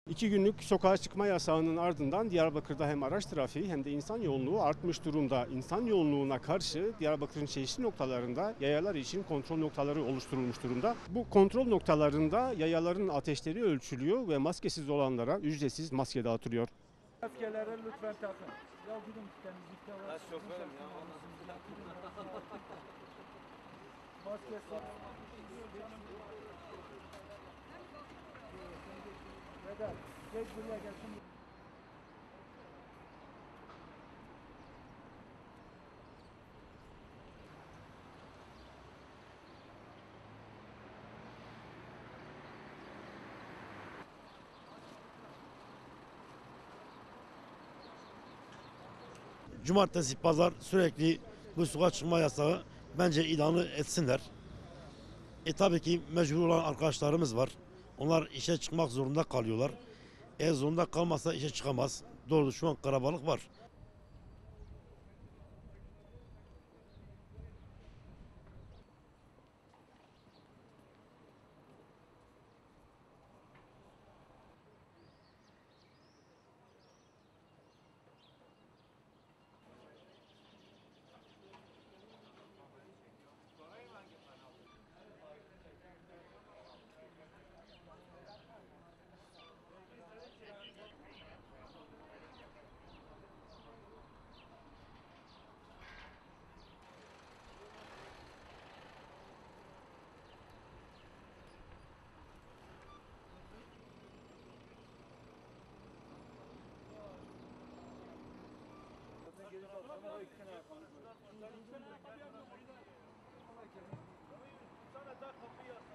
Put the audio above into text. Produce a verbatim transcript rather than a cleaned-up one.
İki günlük sokağa çıkma yasağının ardından Diyarbakır'da hem araç trafiği hem de insan yoğunluğu artmış durumda. İnsan yoğunluğuna karşı Diyarbakır'ın çeşitli noktalarında yayalar için kontrol noktaları oluşturulmuş durumda. Bu kontrol noktalarında yayaların ateşleri ölçülüyor ve maskesiz olanlara ücretsiz maske dağıtılıyor. Maskeleri lütfen takın. Ya gidin temizlikte var. Ben şoförüm ya. Maskesi. Vedat, geç buraya gelsin. Cumartesi, pazar sürekli bu sokağa çıkma yasağı bence ilanı etsinler. E tabii ki mecbur olan arkadaşlarımız var. Onlar işe çıkmak zorunda kalıyorlar. Eğer zorunda kalmazsa işe çıkamaz. Doğru, şu an kalabalık var. Sana da kapıyı